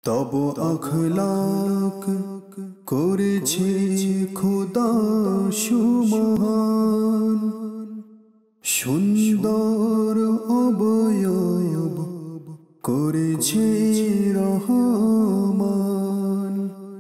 তব আখলাক করেছে খোদা সুমহান, সুন্দর অবয়ব করেছে রহমান।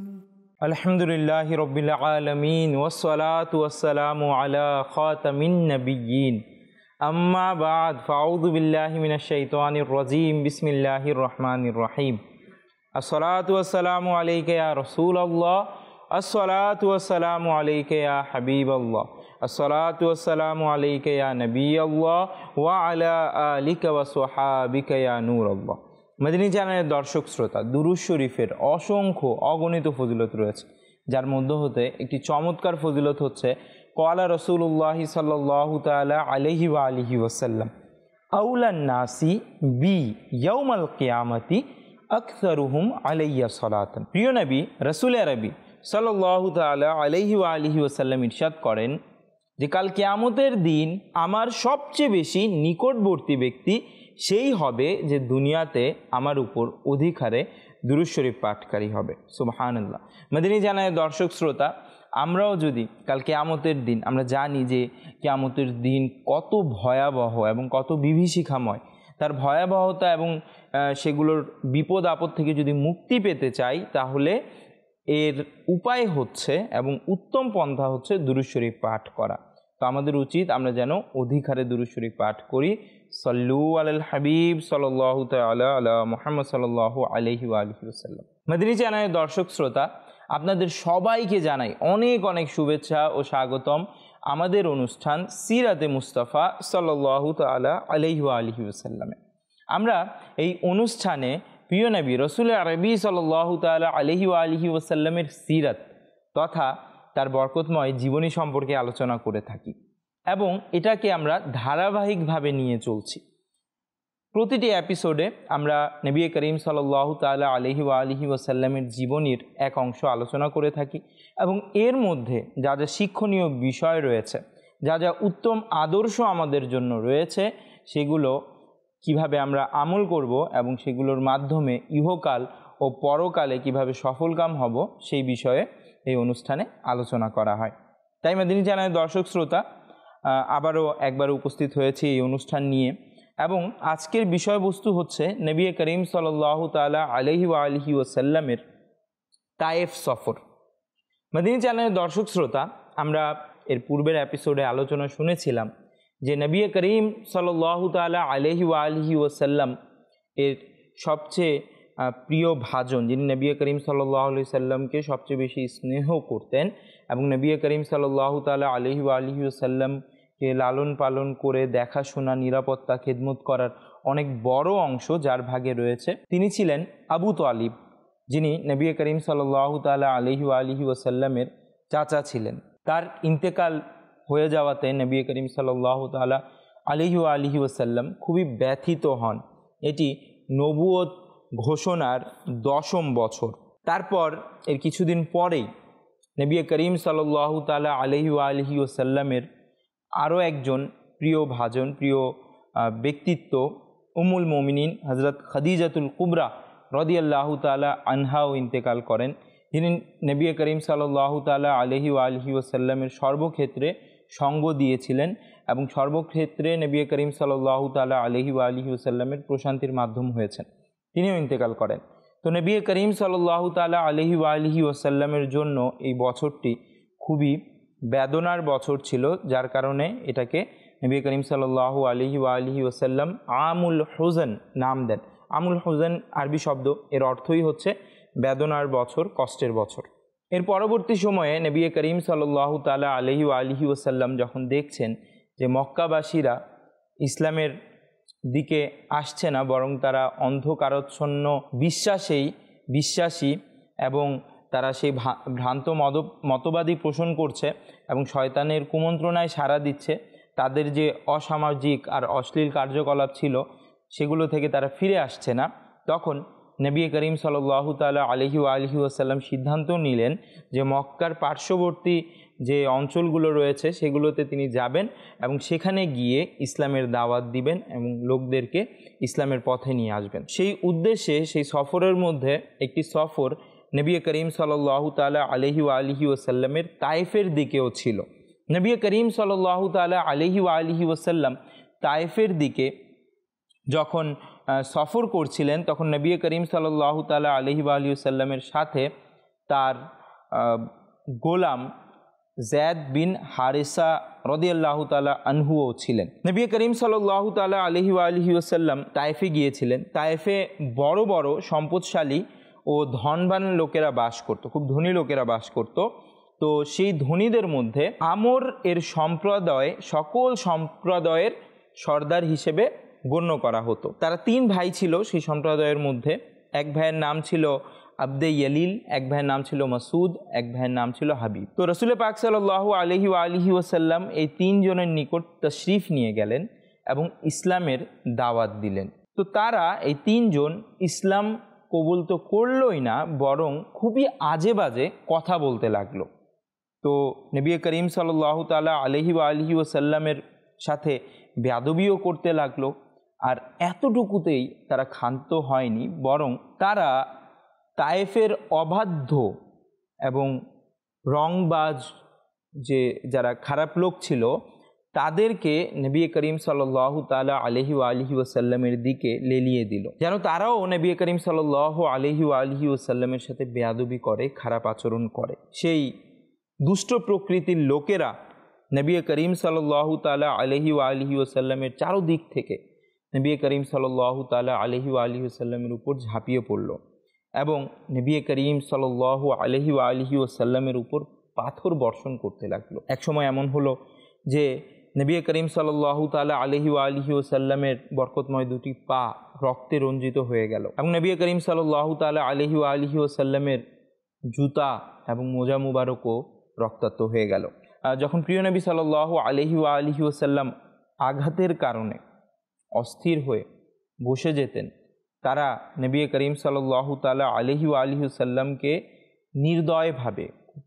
আলহামদুলিল্লাহি রাব্বিল আলামিন ওয়াসসালাতু ওয়াসসালামু আলা খাতামিন নাবিয়্যিন, আম্মা বা'দ, ফাআউযু বিল্লাহি মিনাশ শাইতানির রাজীম, বিসমিল্লাহির রহমানির রহিম। আসসালাতু ওয়াসসালামু আলাইকা ইয়া রাসূলুল্লাহ, আসসালাতু ওয়াসসালামু আলাইকা ইয়া হাবিবাল্লাহ, আসসালাতু ওয়াসসালামু আলাইকা ইয়া নবিয়াল্লাহ ওয়া আলা আলিকা ওয়া সাহাবিকা ইয়া নূরাল্লাহ। মদিনী চ্যানেলের দর্শক শ্রোতা, দুরূদ শরীফের অসংখ্য অগণিত ফজিলত রয়েছে, যার মধ্যে হতে একটি চমৎকার ফজিলত হচ্ছে ক্বালা রাসূলুল্লাহি সাল্লাল্লাহু তাআলা আলাইহি ওয়া আলিহি ওয়াসাল্লাম, আউলান নাসি বি ইয়াউমাল কিয়ামতি আকসারুহুম আলাইয়া সালাতান। প্রিয় নবী রাসূল আরবি সাল্লাল্লাহু তাআলা আলাইহি ওয়া আলিহি ওয়াসাল্লাম ইরশাদ করেন যে কাল কিয়ামতের দিন আমার সবচেয়ে বেশি নিকটবর্তী ব্যক্তি সেই হবে যে দুনিয়াতে আমার উপর অধিক হারে দুরূদ শরীফ পাঠকারী হবে। সুবহানাল্লাহ। মদিনী চ্যানেলের দর্শক শ্রোতা, আমরাও যদি কাল কিয়ামতের দিন, আমরা জানি যে কিয়ামতের দিন কত ভয়াবহ এবং কত বিভীষিকাময়, তার ভয়াবহতা এবং সেগুলোর বিপদ আপদ থেকে যদি মুক্তি পেতে চাই, তাহলে এর উপায় হচ্ছে এবং উত্তম পন্থা হচ্ছে দুরূদ শরীফ পাঠ করা। তো আমাদের উচিত আমরা যেন অধিক হারে দুরূদ শরীফ পাঠ করি। সল্লু আলাল হাবিব সাল্লাল্লাহু তাআলা আলা মুহাম্মদ সাল্লাল্লাহু আলাইহি ওয়া আলিহি ওয়াসাল্লাম। মদিনী চ্যানেলের দর্শক শ্রোতা, আপনাদের সবাইকে জানাই অনেক অনেক শুভেচ্ছা ও স্বাগতম আমাদের অনুষ্ঠান সিরাতে মুস্তাফা সাল্লাল্লাহু তাআলা আলাইহি ওয়া আলিহি ওয়াসাল্লামে। আমরা এই অনুষ্ঠানে প্রিয় নবী রাসূল আরবি সাল্লাল্লাহু তাআলা আলাইহি ওয়া আলিহি ওয়াসাল্লামের সিরাত তথা তার বরকতময় জীবনী সম্পর্কে আলোচনা করে থাকি এবং এটাকে আমরা ধারাবাহিকভাবে নিয়ে চলছি। প্রতিটি এপিসোডে আমরা নবী করিম সাল্লাল্লাহু তাআলা আলাইহি ওয়া আলিহি ওয়াসাল্লামের জীবনীর এক অংশ আলোচনা করে থাকি এবং এর মধ্যে যা যা শিক্ষণীয় বিষয় রয়েছে, যা যা উত্তম আদর্শ আমাদের জন্য রয়েছে, সেগুলো কিভাবে আমরা আমল করব এবং সেগুলোর মাধ্যমে ইহকাল ও পরকালে কিভাবে সফলকাম হব, সেই বিষয়ে এই অনুষ্ঠানে আলোচনা করা হয়। তাই মদিনী চ্যানেলের দর্শক শ্রোতা, আবারও একবার উপস্থিত হয়েছি এই অনুষ্ঠান নিয়ে এবং আজকের বিষয়বস্তু হচ্ছে নবী করিম সাল্লাল্লাহু তাআলা আলাইহি ওয়া আলিহি ওয়াসাল্লামের তায়েফ সফর। মদিনী চ্যানেলের দর্শক শ্রোতা, আমরা এর পূর্বের এপিসোডে আলোচনা শুনেছিলাম যে নবী করিম সাল্লাল্লাহু তাআলা আলাইহি ওয়া আলিহি ওয়াসাল্লাম এর সবচেয়ে প্রিয় ভাজন, যিনি নবী করিম সাল্লাল্লাহু আলাইহি সাল্লামকে সবচেয়ে বেশি স্নেহ করতেন এবং নবী করিম সাল্লাল্লাহু তাআলা আলাইহি ওয়া আলিহি ওয়াসাল্লামকে লালন পালন করে দেখাশোনা, নিরাপত্তা, খেদমত করার অনেক বড় অংশ যার ভাগে রয়েছে, তিনি ছিলেন আবু তালিব, যিনি নবী করিম সাল্লাল্লাহু তাআলা আলাইহি ওয়া আলিহি ওয়াসাল্লামের চাচা ছিলেন। তার ইন্তেকাল হয়ে যাওয়াতে নবী করিম সাল্লাল্লাহু তাআলা আলাইহি ওয়া আলিহি ওয়াসাল্লাম খুবই ব্যথিত হন। এটি নবুয়ত ঘোষণার 10ম বছর। তারপর এর কিছুদিন পরেই নবী করিম সাল্লাল্লাহু তাআলা আলাইহি ওয়া আলিহি ওয়াসাল্লামের আরও একজন প্রিয় ভাজন, প্রিয় ব্যক্তিত্ব উম্মুল মুমিনিন হযরত খাদিজাতুল কুবরা রাদিয়াল্লাহু তাআলা আনহাও ইন্তেকাল করেন, যিনি নবী করিম সাল্লাল্লাহু তাআলা আলাইহি ওয়া আলিহি ওয়াসাল্লামের সর্বক্ষেত্রে সঙ্গ দিয়েছিলেন এবং সর্বক্ষেত্রে নবী করিম সাল্লাল্লাহু তাআলা আলাইহি ওয়া আলিহি ওয়াসাল্লামের প্রশান্তির মাধ্যম হয়েছেন, তিনিও ইন্তেকাল করেন। তো নবী করিম সাল্লাল্লাহু তাআলা আলাইহি ওয়া আলিহি ওয়াসাল্লামের জন্য এই বছরটি খুবই বেদনার বছর ছিল, যার কারণে এটাকে নবী করিম সাল্লাল্লাহু আলাইহি ওয়া আলিহি ওয়াসাল্লাম আমুল হুজন নাম দেন। আমুল হুজন আরবি শব্দ, এর অর্থই হচ্ছে বেদনার বছর, কষ্টের বছর। এর পরবর্তী সময়ে নবী করিম সাল্লাল্লাহু তাআলা আলাইহি ওয়া আলিহি ওয়াসাল্লাম যখন দেখছেন যে মক্কাবাসীরা ইসলামের দিকে আসছে না, বরং তারা অন্ধকারাচ্ছন্ন বিশ্বাসী এবং তারা সেই ভ্রান্ত মতবাদী পোষণ করছে এবং শয়তানের কুমন্ত্রণায় সাড়া দিচ্ছে, তাদের যে অসামাজিক আর অশ্লীল কার্যকলাপ ছিল সেগুলো থেকে তারা ফিরে আসছে না, তখন নবী করিম সাল্লাল্লাহু তাআলা আলাইহি ওয়া আলিহি ওয়াসাল্লাম সিদ্ধান্ত নিলেন যে মক্কার পার্শ্ববর্তী যে অঞ্চলগুলো রয়েছে সেগুলোতে তিনি যাবেন এবং সেখানে গিয়ে ইসলামের দাওয়াত দিবেন এবং লোকদেরকে ইসলামের পথে নিয়ে আসবেন। সেই উদ্দেশ্যে সেই সফরের মধ্যে একটি সফর নবী করিম সাল্লাল্লাহু তাআলা আলাইহি ওয়া আলিহি ওয়াসাল্লামের তায়েফের দিকেও ছিল। নবী করিম সাল্লাল্লাহু তাআলা আলাইহি ওয়া আলিহি ওয়াসাল্লাম তায়েফের দিকে যখন সফর করছিলেন তখন নবী করিম সাল্লাল্লাহু তাআলা আলাইহি ওয়া আলিহি ওয়াসাল্লামের সাথে তার গোলাম ज़ैद बिन हारिसा রাদিয়াল্লাহু তাআলা আনহুও ছিলেন। নবী করিম সাল্লাল্লাহু তাআলা আলাইহি ওয়া আলিহি ওয়াসাল্লাম তায়েফে গিয়েছিলেন। তায়েফে বড় বড় সম্পদশালী ও ধনবান লোকেরা বাস করত, খুব ধনী লোকেরা বাস করত। তো সেই ধনীদের মধ্যে আমর এর সম্প্রদায় সকল সম্প্রদায়ের সর্দার হিসেবে গণ্য করা হতো। তারা 3 ভাই ছিল সেই সম্প্রদায়ের মধ্যে। এক ভাইয়ের নাম ছিল আব্দে ইয়ালিল, এক ভাইয়ের নাম ছিল মাসুদ, এক ভাইয়ের নাম ছিল হাবিব। তো রাসূল পাক সাল্লাল্লাহু আলাইহি ওয়া আলিহি ওয়াসাল্লাম এই 3 জনের নিকট তাশরিফ নিয়ে গেলেন এবং ইসলামের দাওয়াত দিলেন। তো তারা এই 3 জন ইসলাম কবুল তো করলই না, বরং খুবই আজে বাজে কথা বলতে লাগলো। তো নবী করিম সাল্লাল্লাহু তাআলা আলাইহি ওয়া আলিহি ওয়াসাল্লামের সাথে বেয়াদবিও করতে লাগলো। আর এতটুকুতেই তারা ক্ষান্ত হয়নি, বরং তারা তায়েফের অবাধ্য এবং রংবাজ যে যারা খারাপ লোক ছিল তাদেরকে নবী করিম সাল্লাল্লাহু তাআলা আলাইহি ওয়া আলিহি ওয়াসাল্লামের দিকে লেলিয়ে দিল, যেন তারাও নবী করিম সাল্লাল্লাহু আলাইহি ওয়া আলিহি ওয়াসাল্লামের সাথে বেয়াদবি করে, খারাপ আচরণ করে। সেই দুষ্ট প্রকৃতির লোকেরা নবী করিম সাল্লাল্লাহু তাআলা আলাইহি ওয়া আলিহি ওয়াসাল্লামের চারদিক থেকে নবী করিম সাল্লাল্লাহু তাআলা আলাইহি ওয়া আলিহি ওয়াসাল্লামের উপর ঝাঁপিয়ে পড়ল এবং নবী করিম সাল্লাল্লাহু আলাইহি ওয়া আলিহি ওয়াসাল্লামের উপর পাথর বর্ষণ করতে লাগলো। একসময় এমন হলো যে নবী করিম সাল্লাল্লাহু তাআলা আলাইহি ওয়া আলিহি ওয়াসাল্লামের বরকতময় 2টি পা রক্তে রঞ্জিত হয়ে গেল এবং নবী করিম সাল্লাল্লাহু তাআলা আলাইহি ওয়া আলিহি ওয়াসাল্লামের জুতা এবং মোজা মুবারকও রক্তাক্ত হয়ে গেল। যখন প্রিয় নবী সাল্লাল্লাহু আলাইহি ওয়া আলিহি ওয়াসাল্লাম আঘাতের কারণে অস্থির হয়ে বসে যেতেন, তারা নবী করিম সাল্লাল্লাহু তাআলা আলাইহি ওয়া আলিহি ওয়াসাল্লামকে নির্দয়ভাবে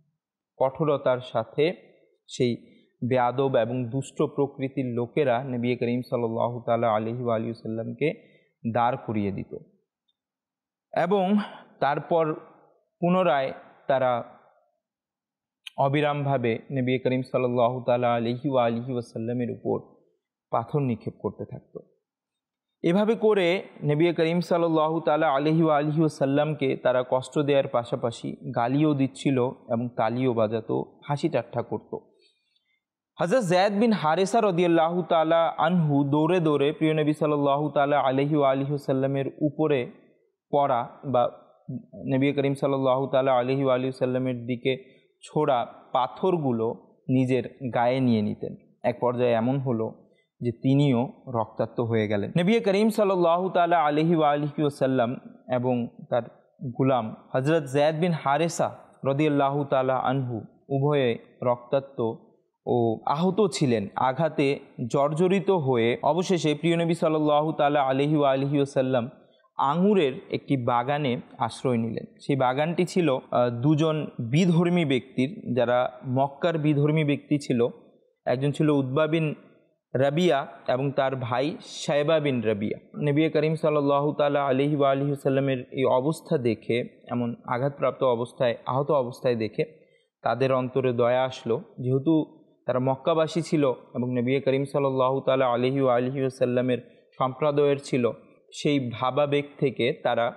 কঠোরতার সাথে সেই বেয়াদব এবং দুষ্ট প্রকৃতির লোকেরা নবী করিম সাল্লাল্লাহু তাআলা আলাইহি ওয়া আলিহি ওয়াসাল্লামকে দাঁড় করিয়ে দিত এবং তারপর পুনরায় তারা অবিরামভাবে নবী করিম সাল্লাল্লাহু তাআলা আলাইহি ওয়া আলিহি ওয়াসাল্লামের উপর পাথর নিক্ষেপ করতে থাকতো। এভাবে করে নবী করিম সাল্লাল্লাহু তাআলা আলাইহি ওয়া আলিহি ওয়াসাল্লামকে তারা কষ্ট দেওয়ার পাশাপাশি গালিও দিচ্ছিল এবং তালিও বাজাতো, হাসি ঠাট্টা করত। হযরত ज़ैद बिन हारिसा রাদিয়াল্লাহু তাআলা আনহু দৌড়ে দৌড়ে প্রিয় নবী সাল্লাল্লাহু তাআলা আলাইহি ওয়া আলিহি ওয়াসাল্লামের উপরে পড়া বা নবী করিম সাল্লাল্লাহু তাআলা আলাইহি ওয়া আলিহি ওয়াসাল্লামের দিকে ছোড়া পাথরগুলো নিজের গায়ে নিয়ে নিতেন। এক পর্যায়ে এমন হলো যে তিনিও রক্তাক্ত হয়ে গেলেন। নবী করিম সাল্লাল্লাহু তাআলা আলাইহি ওয়া আলিহি ওয়াসাল্লাম এবং তার গোলাম হযরত ज़ैद बिन हारिसा রাদিয়াল্লাহু তাআলা আনহু উভয়ে রক্তাক্ত ও আহত ছিলেন। আঘাতে জর্জরিত হয়ে অবশেষে প্রিয় নবী সাল্লাল্লাহু তাআলা আলাইহি ওয়া আলিহি ওয়াসাল্লাম আঙুরের একটি বাগানে আশ্রয় নিলেন। সেই বাগানটি ছিল 2 জন বিধর্মী ব্যক্তির, যারা মক্কার বিধর্মী ব্যক্তি ছিল। একজন ছিল উতবা বিন রাবিয়া এবং তার ভাই শায়বা বিন রাবিয়া। নবী করিম সাল্লাল্লাহু তাআলা আলাইহি ওয়া আলিহি ওয়াসাল্লামের এই অবস্থা দেখে, এমন আঘাতপ্রাপ্ত অবস্থায়, আহত অবস্থায় দেখে তাদের অন্তরে দয়া আসলো। যেহেতু তারা মক্কাবাসী ছিল এবং নবী করিম সাল্লাল্লাহু তাআলা আলাইহি ওয়া আলিহি ওয়াসাল্লামের সম্প্রদায়ের ছিল, সেই ভাবাবেগ থেকে তারা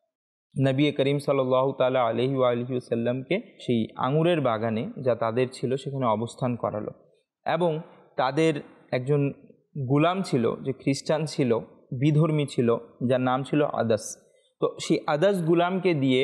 নবী করিম সাল্লাল্লাহু তাআলা আলাইহি ওয়া আলিহি ওয়াসাল্লামকে সেই আঙুরের বাগানে যা তাদের ছিল সেখানে অবস্থান করালো এবং তাদের একজন গোলাম ছিল যে খ্রিস্টান ছিল, বিধর্মী ছিল, যার নাম ছিল আদাস। তো সেই আদাস গোলামকে দিয়ে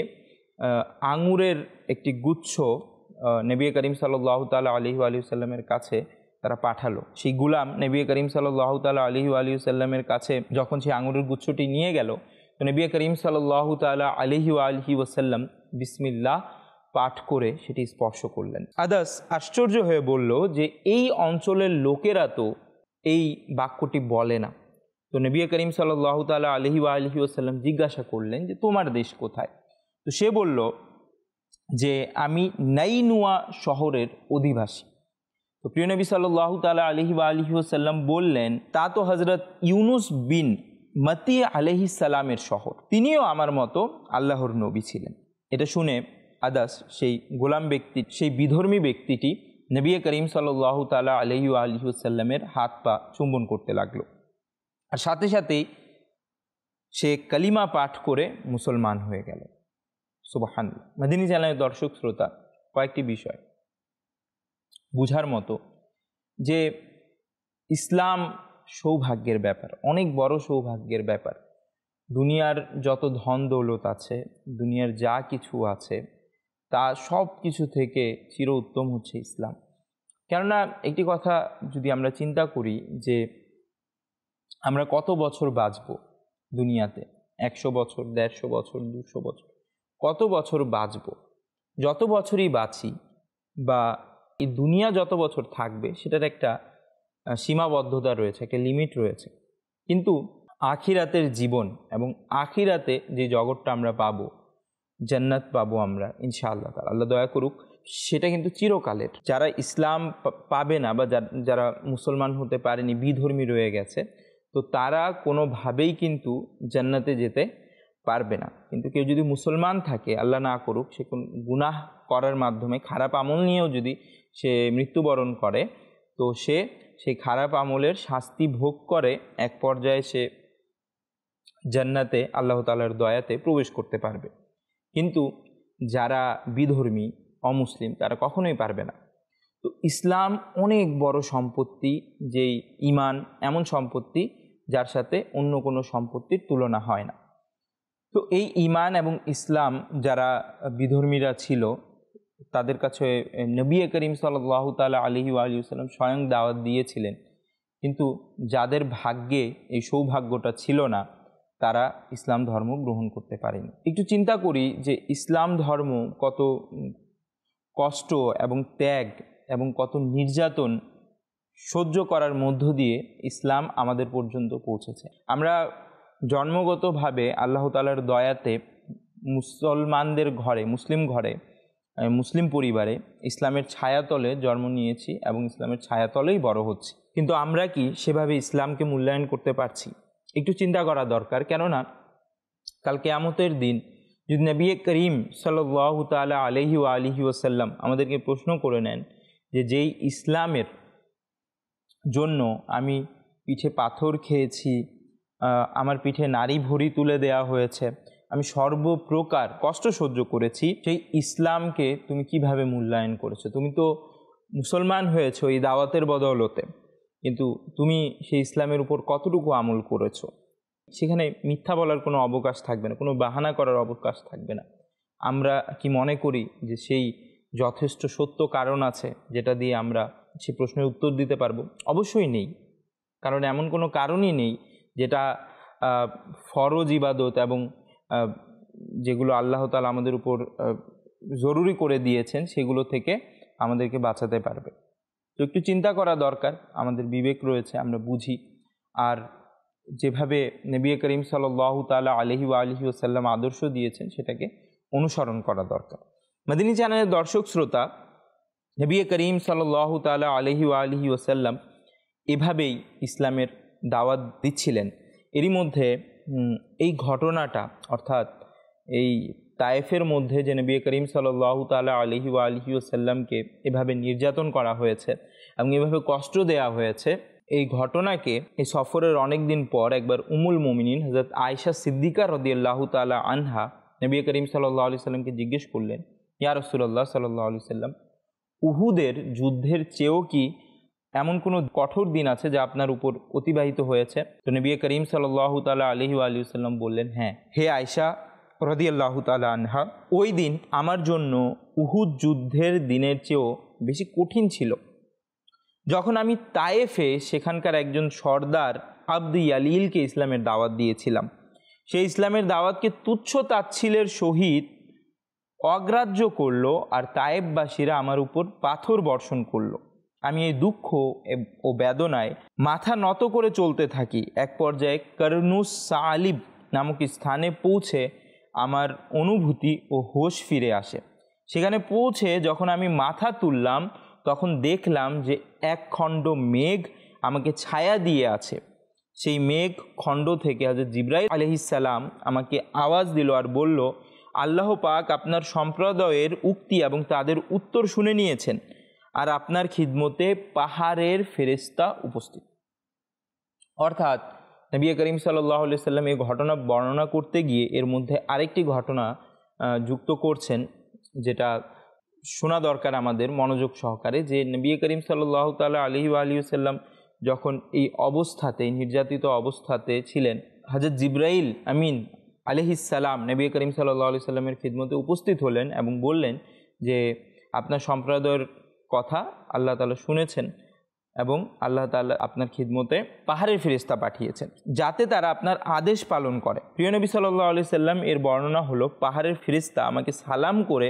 আঙুরের একটি গুচ্ছ নবী করিম সাল্লাল্লাহু তাআলা আলাইহি ওয়া আলিহি ওয়াসাল্লামের কাছে তারা পাঠালো। সেই গোলাম নবী করিম সাল্লাল্লাহু তাআলা আলাইহি ওয়া আলিহি ওয়াসাল্লামের কাছে যখন সেই আঙুরের গুচ্ছটি নিয়ে গেল, তো নবী করিম সাল্লাল্লাহু তাআলা আলাইহি ওয়া আলিহি ওয়াসাল্লাম বিসমিল্লাহ পাঠ করে সেটি স্পর্শ করলেন। আদাস আশ্চর্য হয়ে বলল যে এই অঞ্চলের লোকেরা তো এই বাক্যটি বলে না। তো নবী করিম সাল্লাল্লাহু তাআলা আলাইহি ওয়া আলিহি ওয়াসাল্লাম জিজ্ঞাসা করলেন যে তোমার দেশ কোথায়? তো সে বলল যে আমি নাইনুয়া শহরের অধিবাসী। তো প্রিয় নবী সাল্লাল্লাহু তাআলা আলাইহি ওয়া আলিহি ওয়াসাল্লাম বললেন, তা তো হযরত ইউনুস বিন মতি আলাইহিস সালামের শহর, তিনিও আমার মতো আল্লাহর নবী ছিলেন। এটা শুনে আদাস সেই গোলাম ব্যক্তি, সেই বিধর্মী ব্যক্তিটি নবী করিম সাল্লাল্লাহু তাআলা আলাইহি ওয়া আলিহি ওয়াসাল্লামের হাত পা চুম্বন করতে লাগলো, আর সাথে সাথেই সে কালিমা পাঠ করে মুসলমান হয়ে গেল। সুবহানাল্লাহ। মদিনী চ্যানেলের দর্শক শ্রোতা, কয়েকটি বিষয় বুঝার মতো যে ইসলাম সৌভাগ্যের ব্যাপার, অনেক বড় সৌভাগ্যের ব্যাপার। দুনিয়ার যত ধন দৌলত আছে, দুনিয়ার যা কিছু আছে, তা সব কিছু থেকে চির উত্তম হচ্ছে ইসলাম। কেননা একটি কথা যদি আমরা চিন্তা করি যে আমরা কত বছর বাঁচব দুনিয়াতে, 100 বছর, 150 বছর, 200 বছর, কত বছর বাঁচব? যত বছরই বাঁচি বা এই দুনিয়া যত বছর থাকবে সেটার একটা সীমাবদ্ধতা রয়েছে, একটা লিমিট রয়েছে। কিন্তু আখিরাতের জীবন এবং আখিরাতে যে জগৎটা আমরা পাবো, জান্নাত পাবো আমরা ইনশাআল্লাহ তাআলা, আল্লাহ দয়া করুক, সেটা কিন্তু চিরকালের। যারা ইসলাম পাবে না বা যারা মুসলমান হতে পারেনি, বিধর্মী রয়ে গেছে, তো তারা কোনোভাবেই কিন্তু জান্নাতে যেতে পারবে না। কিন্তু কেউ যদি মুসলমান থাকে, আল্লাহ না করুক, সে কোন গুনাহ করার মাধ্যমে খারাপ আমল নিয়েও যদি সে মৃত্যুবরণ করে, তো সে সেই খারাপ আমলের শাস্তি ভোগ করে এক পর্যায়ে সে জান্নাতে আল্লাহ তাআলার দয়াতে প্রবেশ করতে পারবে। কিন্তু যারা বিধর্মী, অমুসলিম, তারা কখনোই পারবে না। তো ইসলাম অনেক বড় সম্পত্তি, যেই ঈমান এমন সম্পত্তি যার সাথে অন্য কোনো সম্পত্তির তুলনা হয় না। তো এই ঈমান এবং ইসলাম যারা বিধর্মীরা ছিল, তাদের কাছে নবী করিম সাল্লাল্লাহু তাআলা আলাইহি ওয়া আলিহি ওয়াসাল্লাম স্বয়ং দাওয়াত দিয়েছিলেন। কিন্তু যাদের ভাগ্যে এই সৌভাগ্যটা ছিল না, তারা ইসলাম ধর্ম গ্রহণ করতে পারেনি। একটু চিন্তা করি যে ইসলাম ধর্ম কত কষ্ট এবং ত্যাগ এবং কত নির্যাতন সহ্য করার মধ্য দিয়ে ইসলাম আমাদের পর্যন্ত পৌঁছেছে। আমরা জন্মগতভাবে আল্লাহ তাআলার দয়াতে মুসলমানদের ঘরে, মুসলিম ঘরে, মুসলিম পরিবারে ইসলামের ছায়াতলে জন্ম নিয়েছি এবং ইসলামের ছায়াতলেই বড় হচ্ছি। কিন্তু আমরা কি সেভাবে ইসলামকে মূল্যায়ন করতে পারছি? একটু চিন্তা করা দরকার। কেননা কাল কিয়ামতের দিন যদি নবী করিম সাল্লাল্লাহু তাআলা আলাইহি ওয়া আলিহি ওয়াসাল্লাম আমাদেরকে প্রশ্ন করে নেন যে যেই ইসলামের জন্য আমি পিঠে পাথর খেয়েছি, আমার পিঠে নারী ভরি তুলে দেওয়া হয়েছে, আমি সর্বপ্রকার কষ্ট সহ্য করেছি, সেই ইসলামকে তুমি কিভাবে মূল্যায়ন করেছো? তুমি তো মুসলমান হয়েছো এই দাওয়াতের বদৌলতে, কিন্তু তুমি সেই ইসলামের উপর কতটুকু আমল করেছো? সেখানে মিথ্যা বলার কোনো অবকাশ থাকবে না, কোনো বাহানা করার অবকাশ থাকবে না। আমরা কি মনে করি যে সেই যথেষ্ট সত্য কারণ আছে যেটা দিয়ে আমরা সেই প্রশ্নের উত্তর দিতে পারবো? অবশ্যই নেই। কারণ এমন কোনো কারণই নেই যেটা ফরজ ইবাদত এবং যেগুলো আল্লাহ তাআলা আমাদের উপর জরুরি করে দিয়েছেন সেগুলো থেকে আমাদেরকে বাঁচাতে পারবে। তো একটু চিন্তা করা দরকার, আমাদের বিবেক রয়েছে, আমরা বুঝি। আর যেভাবে নবী করিম সাল্লাল্লাহু তাআলা আলাইহি ওয়া আলিহি ওয়াসাল্লাম আদর্শ দিয়েছেন সেটাকে অনুসরণ করা দরকার। মদিনী চ্যানেলের দর্শক শ্রোতা, নবী করিম সাল্লাল্লাহু তাআলা আলাইহি ওয়া আলিহি ওয়াসাল্লাম এভাবেই ইসলামের দাওয়াত দিচ্ছিলেন। এরই মধ্যে এই ঘটনাটা, অর্থাৎ এই তায়েফের মধ্যে যে নবী করিম সাল্লাল্লাহু তাআলা আলাইহি ওয়া আলিহি ওয়াসাল্লামকে এভাবে নির্যাতন করা হয়েছে এবং এভাবে কষ্ট দেওয়া হয়েছে, এই ঘটনাকে এই সফরের অনেক দিন পর একবার উম্মুল মুমিনিন হযরত আয়েশা সিদ্দিকা রাদিয়াল্লাহু তাআলা আনহা নবী করিম সাল্লাল্লাহু আলাইহি সাল্লামকে জিজ্ঞেস করলেন, ইয়া রাসূলুল্লাহ সাল্লাল্লাহু আলাইহি সাল্লাম, উহুদের যুদ্ধের চেয়েও কি এমন কোনো কঠোর দিন আছে যা আপনার উপর অতিবাহিত হয়েছে? তো নবী করিম সাল্লাল্লাহু তাআলা আলাইহি ওয়া আলিহি ওয়াসাল্লাম বললেন, হ্যাঁ হে আয়েশা রাদিয়াল্লাহু তাআলা আনহা, ওই দিন আমার জন্য উহুদ যুদ্ধের দিনের চেয়েও বেশি কঠিন ছিল। যখন আমি তায়েফে সেখানকার একজন সর্দার আব্দ ইয়ালিলকে ইসলামের দাওয়াত দিয়েছিলাম, সেই ইসলামের দাওয়াতকে তুচ্ছ তাচ্ছিলের সহিত অগ্রাহ্য করলো আর তায়েফবাসীরা আমার উপর পাথর বর্ষণ করলো। আমি এই দুঃখ ও বেদনায় মাথা নত করে চলতে থাকি। এক পর্যায়ে করনুস সালিব নামক স্থানে পৌঁছে আমার অনুভূতি ও হোশ ফিরে আসে। সেখানে পৌঁছে যখন আমি মাথা তুললাম তখন দেখলাম যে এক খণ্ড মেঘ আমাকে ছায়া দিয়ে আছে। সেই মেঘ খণ্ড থেকে হযরত জিবরাইল আলাইহিস সালাম আমাকে আওয়াজ দিল আর বলল, আল্লাহ পাক আপনার সম্প্রদায়ের উক্তি এবং তাদের উত্তর শুনে নিয়েছেন, আর আপনার খিদমতে পাহাড়ের ফেরেশতা উপস্থিত। অর্থাৎ নবী করিম সাল্লাল্লাহু আলাইহি সাল্লাম এই ঘটনা বর্ণনা করতে গিয়ে এর মধ্যে আরেকটি ঘটনা যুক্ত করছেন, যেটা শোনা দরকার আমাদের মনোযোগ সহকারে, যে নবী করিম সাল্লাল্লাহু তাআলা আলাইহি ওয়া আলিহি ওয়াসাল্লাম যখন এই অবস্থাতে, নির্যাতিত অবস্থাতে ছিলেন, হযরত জিবরাইল আমিন আলাইহিস সালাম নবী করিম সাল্লাল্লাহু আলাইহি সাল্লামের খিদমতে উপস্থিত হলেন এবং বললেন যে আপনার সম্প্রদায়ের কথা আল্লাহ তাআলা শুনেছেন এবং আল্লাহ তাআলা আপনার খিদমতে পাহাড়ের ফেরেশতা পাঠিয়েছেন যাতে তারা আপনার আদেশ পালন করে। প্রিয় নবী সাল্লাল্লাহু আলাইহি সাল্লাম এর বর্ণনা হলো, পাহাড়ের ফেরেশতা আমাকে সালাম করে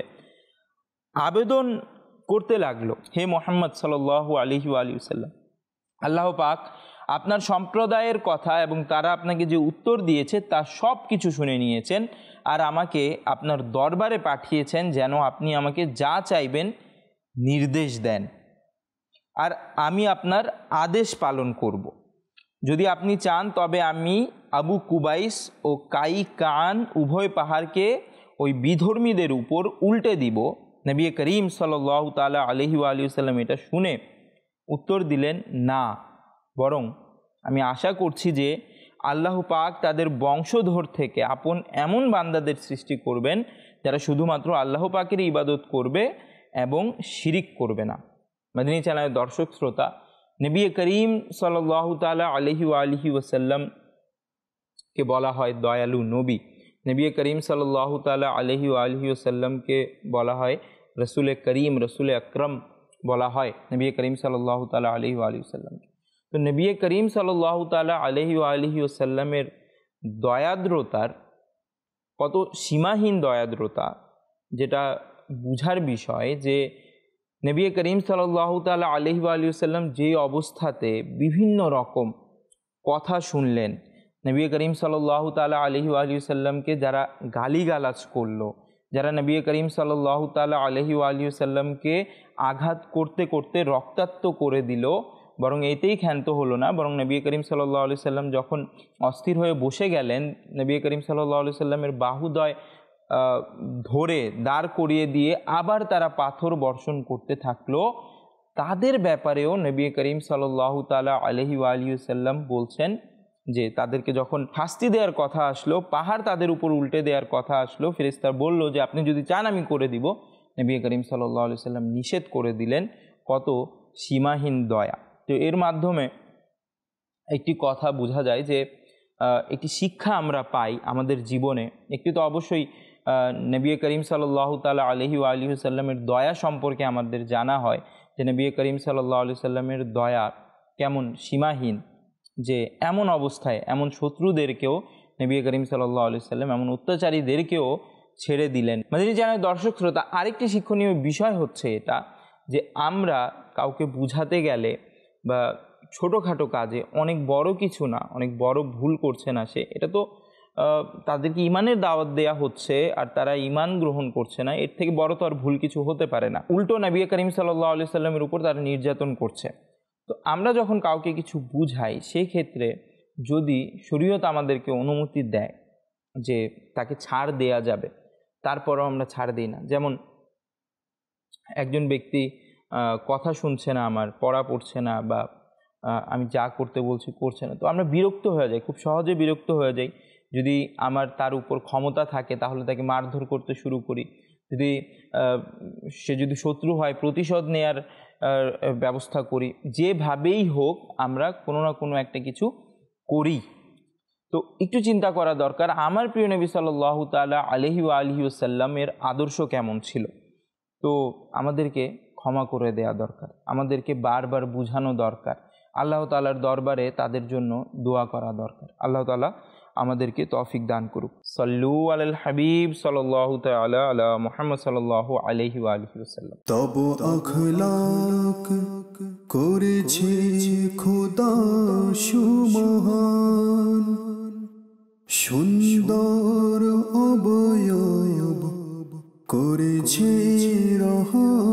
আবেদন করতে লাগলো, হে মুহাম্মদ সাল্লাল্লাহু আলাইহি ওয়া আলিহি ওয়াসাল্লাম, আল্লাহ পাক আপনার সম্প্রদায়ের কথা এবং তারা আপনাকে যে উত্তর দিয়েছে তা সব কিছু শুনে নিয়েছেন, আর আমাকে আপনার দরবারে পাঠিয়েছেন যেন আপনি আমাকে যা চাইবেন নির্দেশ দেন, আর আমি আপনার আদেশ পালন করব। যদি আপনি চান তবে আমি আবু কুবাইস ও কাইকান উভয় পাহাড়কে ওই বিধর্মীদের উপর উল্টে দিব। নবী করিম সাল্লাল্লাহু তাআলা আলাইহি ওয়া আলিহি ওয়াসাল্লাম এটা শুনে উত্তর দিলেন, না, বরং আমি আশা করছি যে আল্লাহ পাক তাদের বংশধর থেকে আপন এমন বান্দাদের সৃষ্টি করবেন যারা শুধুমাত্র আল্লাহ পাকের ইবাদত করবে এবং শিরিক করবে না। মদিনী চ্যানেলের দর্শক শ্রোতা, নবী করিম সাল্লাল্লাহু তাআলা আলাইহি ওয়া আলিহি ওয়াসাল্লামকে বলা হয় দয়ালু নবী। নবী করিম সাল্লাল্লাহু তাআলা আলাইহি ওয়া আলিহি ওয়াসাল্লামকে বলা হয় রসুল করিম, রসুল আকরম বলা হয় নবী করিম সাল্লাল্লাহু তাআলা আলাইহি ওয়া আলিহি ওয়াসাল্লামকে। তো নবী করিম সাল্লাল্লাহু তাআলা আলাইহি ওয়া আলিহি ওয়াসাল্লামের দয়াদ্রতার কত সীমাহীন দয়াদ্রতা, যেটা বুঝার বিষয় যে নবী করিম সাল্লাল্লাহু তাআলা আলাইহি ওয়া আলিহি ওয়াসাল্লাম যে অবস্থাতে বিভিন্ন রকম কথা শুনলেন, নবী করিম সাল্লাল্লাহু তাআলা আলাইহি ওয়া আলিহি ওয়াসাল্লামকে যারা গালিগালাজ করলো, যারা নবী করিম সাল্লাল্লাহু তাআলা আলাইহি ওয়া আলিহি ওয়াসাল্লামকে আঘাত করতে করতে রক্তাক্ত করে দিল, বরং এতেই ক্ষান্ত হলো না, বরং নবী করিম সাল্লাল্লাহু আলাইহি সাল্লাম যখন অস্থির হয়ে বসে গেলেন, নবী করিম সাল্লাল্লাহু আলাইহি সাল্লামের বাহুদ্বয় ধরে দাঁড় করিয়ে দিয়ে আবার তারা পাথর বর্ষণ করতে থাকলো। তাদের ব্যাপারেও নবী করিম সাল্লাল্লাহু তাআলা আলাইহি ওয়া আলিহি ওয়াসাল্লাম বলছেন যে তাদেরকে যখন শাস্তি দেওয়ার কথা আসলো, পাহাড় তাদের উপর উল্টে দেওয়ার কথা আসলো, ফেরেশতা বলল যে আপনি যদি চান আমি করে দিব। নবী করিম সাল্লাল্লাহু আলাইহি ওয়াসাল্লাম নিষেধ করে দিলেন। কত সীমাহীন দয়া। তো এর মাধ্যমে একটি কথা বোঝা যায় যে একটি শিক্ষা আমরা পাই আমাদের জীবনে। একটি তো অবশ্যই নবী করিম সাল্লাল্লাহু তাআলা আলাইহি ওয়া আলিহি ওয়াসাল্লামের দয়া সম্পর্কে আমাদের জানা হয় যে নবী করিম সাল্লাল্লাহু আলাইহি ওয়াসাল্লামের দয়া কেমন সীমাহীন, যে এমন অবস্থায় এমন শত্রুদেরকেও নবী করিম সাল্লাল্লাহু আলাইহি ওয়াসাল্লাম এমন অত্যাচারীদেরকেও ছেড়ে দিলেন। মাদানী চ্যানেলের দর্শক শ্রোতা, আরেকটি শিক্ষণীয় বিষয় হচ্ছে এটা যে আমরা কাউকে বুঝাতে গেলে বা ছোটোখাটো কাজে, অনেক বড় কিছু না, অনেক বড় ভুল করছে না সে, এটা তো তাদেরকে ইমানের দাওয়াত দেয়া হচ্ছে আর তারা ইমান গ্রহণ করছে না, এর থেকে বড় তো আর ভুল কিছু হতে পারে না। উল্টো নবী করিম সাল্লাল্লাহু আলাইহি সাল্লামের উপর তারা নির্যাতন করছে। তো আমরা যখন কাউকে কিছু বুঝাই, সেই ক্ষেত্রে যদি শরীয়ত আমাদেরকে অনুমতি দেয় যে তাকে ছাড় দেয়া যাবে, তারপরও আমরা ছাড় দিই না। যেমন একজন ব্যক্তি কথা শুনছে না, আমার পড়া পড়ছে না, বা আমি যা করতে বলছি করছে না, তো আমরা বিরক্ত হয়ে যাই, খুব সহজে বিরক্ত হয়ে যাই। যদি আমার তার উপর ক্ষমতা থাকে তাহলে তাকে মারধর করতে শুরু করি। যদি সে যদি শত্রু হয় প্রতিশোধ নেয়ার ব্যবস্থা করি। যেভাবেই হোক আমরা কোনো না কোনো একটা কিছু করি। তো একটু চিন্তা করা দরকার, আমার প্রিয় নবী সাল্লাল্লাহু তাআলা আলাইহি ওয়া আলিহি ওয়াসাল্লামের আদর্শ কেমন ছিল। তো আমাদেরকে ক্ষমা করে দেয়া দরকার, আমাদেরকে বারবার বুঝানো দরকার, আল্লাহ তাআলার দরবারে তাদের জন্য দোয়া করা দরকার। আল্লাহ তাআলা আমাদেরকে তৌফিক দান করুক। সাল্লু আলাল হাবিব সাল্লাল্লাহু তাআলা আলা মুহাম্মদ সাল্লাল্লাহু আলাইহি ওয়া আলিহি ওয়াসাল্লাম। তব আখলাক করেছে খোদা সুমহান, সুন্দর অবয়ব করেছে রহম